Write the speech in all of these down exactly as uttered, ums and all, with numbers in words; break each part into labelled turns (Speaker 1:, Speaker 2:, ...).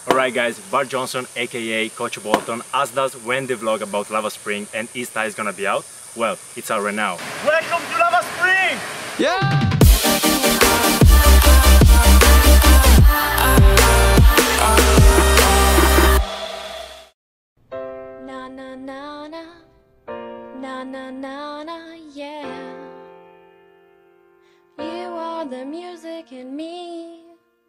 Speaker 1: Alright guys, Bart Johnson aka Coach Bolton asked us when the vlog about Lava Spring and East High is gonna be out. Well, it's out right now. Welcome to Lava Spring!
Speaker 2: Yeah!
Speaker 3: Na na na na, na na na na, yeah. You are the music in me.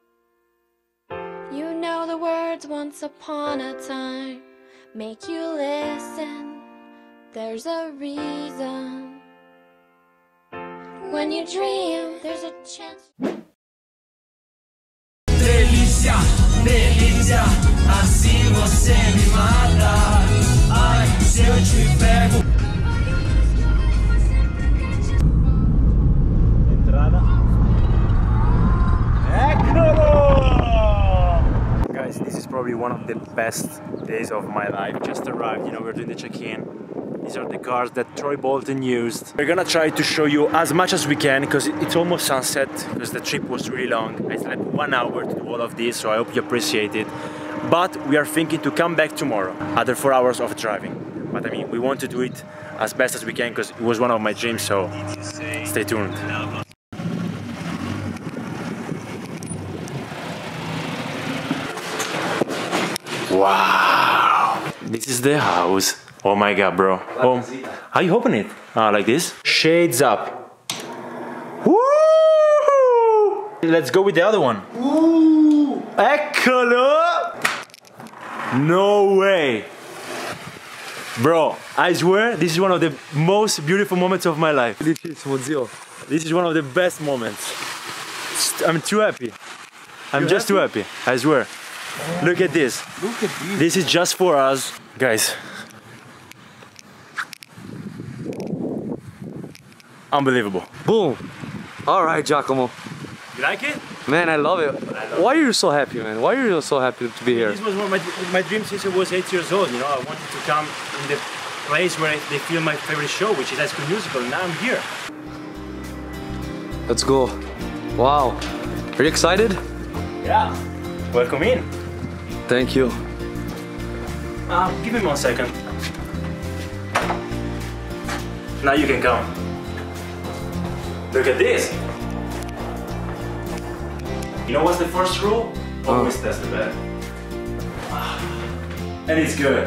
Speaker 3: You know the words once upon a time make you listen. There's a reason. When you dream, there's a chance.
Speaker 4: Delícia, delícia, assim você me mata. Ai, se eu te pego.
Speaker 1: Entrada. Eccolo! Guys, this is probably one of the best days of my life. Just arrived, you know, we're doing the check-in. These are the cars that Troy Bolton used. We're gonna try to show you as much as we can because it's almost sunset because the trip was really long. I slept one hour to do all of this, so I hope you appreciate it. But we are thinking to come back tomorrow, after four hours of driving. But I mean, we want to do it as best as we can because it was one of my dreams, so stay tuned. Wow! This is the house. Oh my god, bro. Oh, how you open it? Ah, like this? Shades up. Woo! Let's go with the other one. Ooh! Eccolo! No way! Bro, I swear this is one of the most beautiful moments of my life. This is one of the best moments. I'm too happy. I'm
Speaker 2: You're
Speaker 1: just
Speaker 2: happy?
Speaker 1: too happy, I swear. Look at this.
Speaker 2: Look at this.
Speaker 1: This is just for us. Guys. Unbelievable.
Speaker 2: Boom. All right, Giacomo.
Speaker 1: You like it?
Speaker 2: Man, I love it.
Speaker 1: I love
Speaker 2: Why are you so happy, man? Why are you so happy to be here?
Speaker 1: This was one of my, my dreams since I was eight years old. You know, I wanted to come in the place where they film my favorite show, which is High School Musical. Now I'm here.
Speaker 2: Let's go. Wow. Are you excited?
Speaker 1: Yeah. Welcome in.
Speaker 2: Thank you.
Speaker 1: Uh, give me one second. Now you can come. Look at this. You know what's the first rule? Always
Speaker 2: Oh.
Speaker 1: test the bed. And it's good.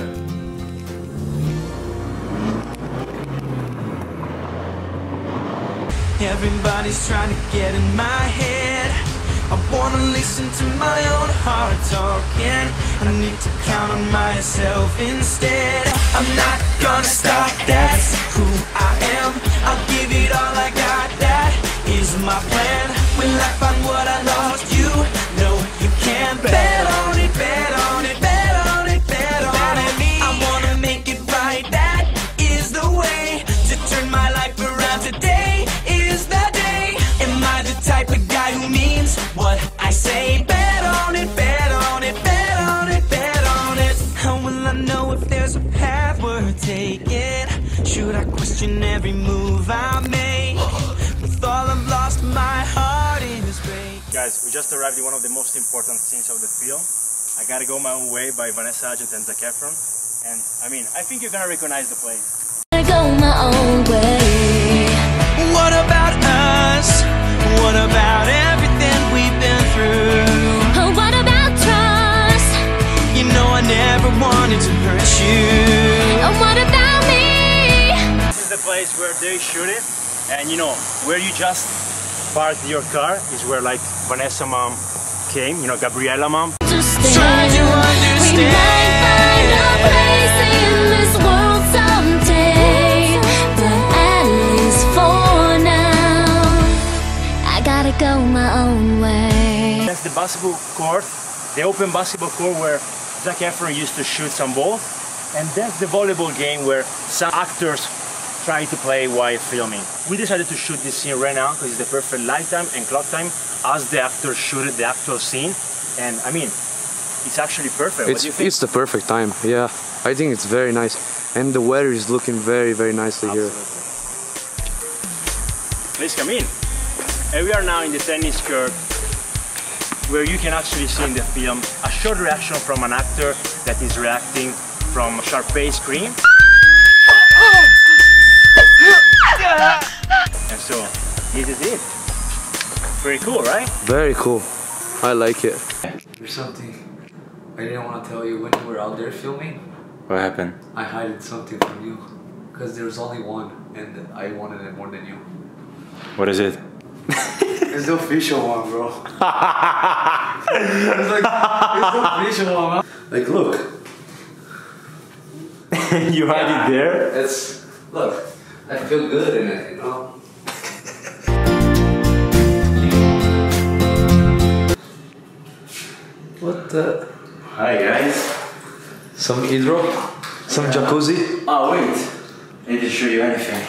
Speaker 4: Everybody's trying to get in my head. I wanna listen to my own heart talking. I need to count on myself instead. I'm not gonna stop, that's who I am. I'll give it all I got, that is my plan. Will I find what I lost? You know you can bet on it, bet on it, bet on it, bet on it. I wanna make it right, that is the way to turn my life around. Today is the day. Am I the type of guy who means what I say? Bet on it, bet on it, bet on it, bet on it. How will I know if there's a path worth taking? Should I question every move I make? With all I've lost, my heart is breaking.
Speaker 1: Guys, we just arrived in one of the most important scenes of the film. I Gotta Go My Own Way by Vanessa Hudgens and Zac Efron. And I mean, I think you're gonna recognize the place.
Speaker 3: I go my own way.
Speaker 4: What about us? What about everything we've been through?
Speaker 3: Oh, what about trust?
Speaker 4: You know I never wanted to hurt you.
Speaker 3: Oh, what about me?
Speaker 1: This is the place where they shoot it. And you know, where you just parked your car is where like Vanessa mom came, you know, Gabriella mom.
Speaker 3: Try
Speaker 4: to understand.
Speaker 3: We might find a place in this world someday, but at least for now, I gotta go my own way.
Speaker 1: That's the basketball court, the open basketball court where Zac Efron used to shoot some balls. And that's the volleyball game where some actors try to play while filming. We decided to shoot this scene right now because it's the perfect light time and clock time as the actors shoot the actual scene. And I mean, it's actually perfect. What
Speaker 2: It's,
Speaker 1: do you think?
Speaker 2: it's the perfect time, yeah. I think it's very nice. And the weather is looking very, very nicely here.
Speaker 1: Please come in. And we are now in the tennis court where you can actually see in the film a short reaction from an actor that is reacting from Sharpay's scream. And so, this is it. Pretty cool, right?
Speaker 2: Very cool. I like it. There's something I didn't want to tell you when you were out there filming.
Speaker 1: What happened?
Speaker 2: I hid something from you because there was only one and I wanted it more than you.
Speaker 1: What is it?
Speaker 2: It's the official one, bro. It's like, it's the official one, man. Like, look.
Speaker 1: You had it there?
Speaker 2: It's, look, I feel good in it, you know? What the?
Speaker 1: Hi guys.
Speaker 2: Some hydro? Some jacuzzi?
Speaker 1: Oh wait, I didn't show you anything.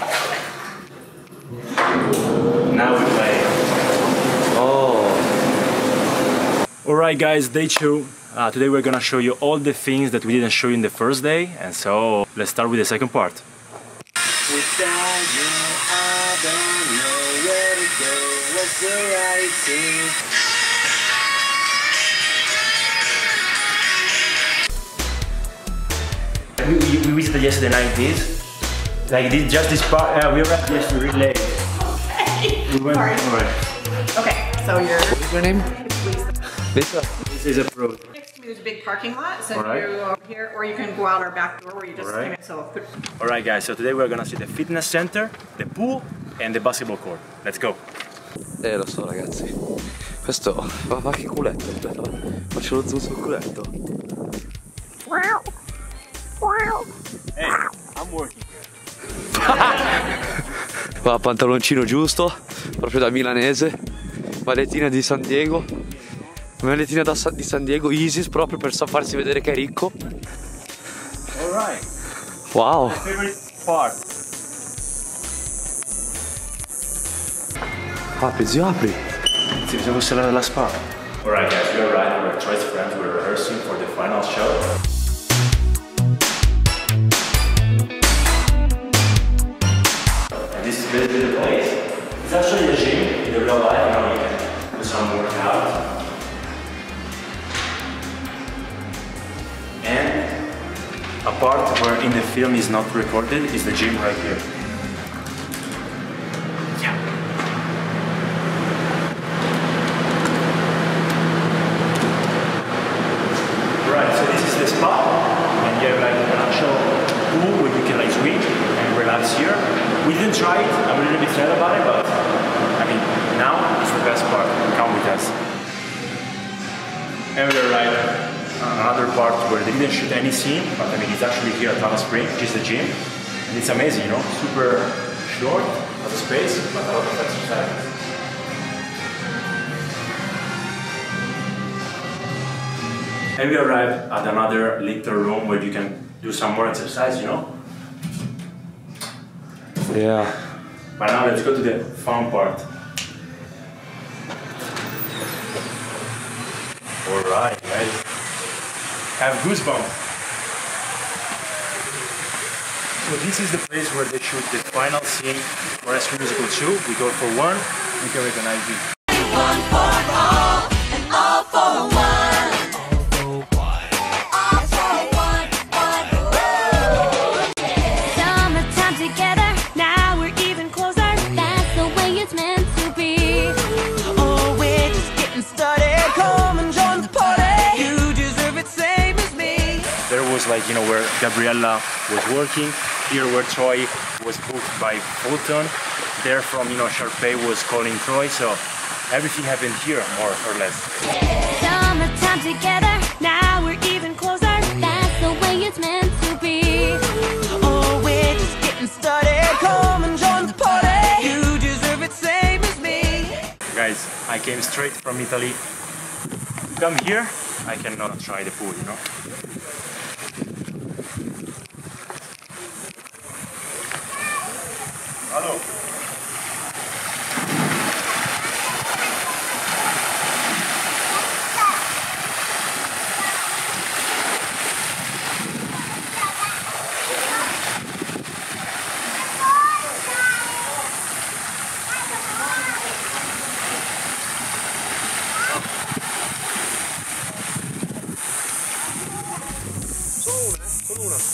Speaker 1: Now we play.
Speaker 2: Oh.
Speaker 1: Alright guys, day two. Uh, today we're gonna show you all the things that we didn't show you in the first day, and so let's start with the second part. Without you, I don't know where to go. What's the right thing? We, we, we visited yesterday nineties. Like this, just this part. Uh, we arrived yesterday really late. We went.
Speaker 5: Sorry.
Speaker 1: Right.
Speaker 5: Okay, so you're
Speaker 2: What's your name?
Speaker 5: Lisa.
Speaker 2: Lisa.
Speaker 1: This is approved.
Speaker 5: Next to me there's a big parking lot, so
Speaker 1: All right.
Speaker 5: you go over here, or you can go out our back door where you just
Speaker 1: All right.
Speaker 5: came in. So put,
Speaker 1: Alright guys, so today we're gonna see the fitness center, the pool and the basketball court. Let's go.
Speaker 2: Eh, lo so ragazzi. Questo, ma, ma che culetto, aspetta, faccio lo zoom sul culetto.
Speaker 1: Hey, I'm working here.
Speaker 2: Va, pantaloncino giusto, proprio da milanese. Malettina di San Diego. Malettina da Sa- di San Diego, Isis, proprio per sa- farsi vedere che è ricco.
Speaker 1: Alright,
Speaker 2: Wow.
Speaker 1: my favorite part.
Speaker 2: Apri, zio, apri.
Speaker 1: Sì, bisogna fosse la spa. Alright guys, we are right, we're choice friends, we're rehearsing for the final show. And this is basically the place. It's actually a gym in the real life, you know, you can do some workout. And a part where in the film is not recorded is the gym right here. Yeah. Right, so this is the spa, and you have like an actual pool where you can like swim and relax here. We didn't try it, I'm a little bit sad about it, but I mean, now it's the best part. Come with us. And we arrived at another part where they didn't shoot any scene, but I mean, it's actually here at Lava Spring, which is the gym. And it's amazing, you know, super short, lot of space, but a lot of exercise. And we arrived at another little room where you can do some more exercise, you know?
Speaker 2: Yeah.
Speaker 1: But now let's go to the fun part. Alright, guys. I have goosebumps. So this is the place where they shoot the final scene for High School Musical two. We go for one, we can recognize it.
Speaker 3: One for all, and all for one. All for one, one, woo. Summertime together, now we're even closer. That's the way it's meant to be.
Speaker 4: Oh, we're just getting started. Come and join the party. You deserve it, same as me.
Speaker 1: There was like, you know, where Gabriella was working, here where Troy was booked by Fulton, there from, you know, Sharpay was calling Troy, so everything happened here, more or less.
Speaker 3: Summertime together, now we're even closer. That's the way it's meant to be.
Speaker 4: Oh, we're just getting started. Come and join the party. You deserve it, same as me.
Speaker 1: Guys, I came straight from Italy. Come here, I cannot try the pool, you know. Hello. Con una.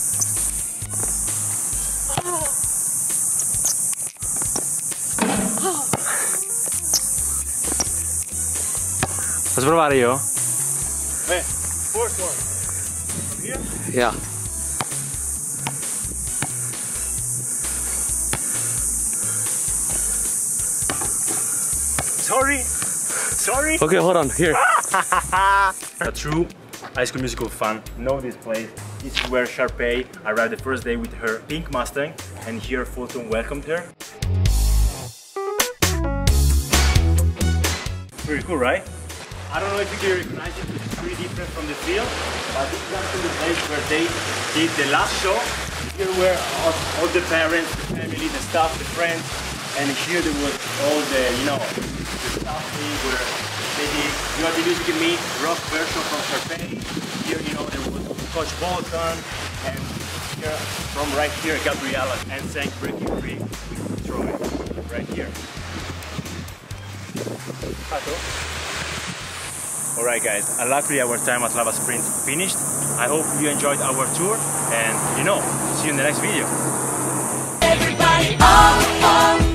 Speaker 1: Posso provare io? Eh, fourth one. Here?
Speaker 2: Yeah.
Speaker 1: Sorry. Sorry.
Speaker 2: Okay, hold on. Here.
Speaker 1: A true High School Musical fan know this place. This is where Sharpay arrived the first day with her pink Mustang, and here Fulton welcomed her. Pretty cool, right? I don't know if you can recognize it, it's pretty different from the field, but this is actually the place where they did the last show. Here were all, all the parents, the family, the staff, the friends, and here there was all the, you know, the staff thing where they did, you know, the music and me, rock version from Sharpay. Here, you know, there was Coach Bolton, and here, from right here, Gabriella, and sang Breaking Free with Troy, right here. Pato. Alright guys, uh, luckily our time at Lava Springs finished. I hope you enjoyed our tour, and you know, see you in the next video.
Speaker 3: Everybody, oh, oh.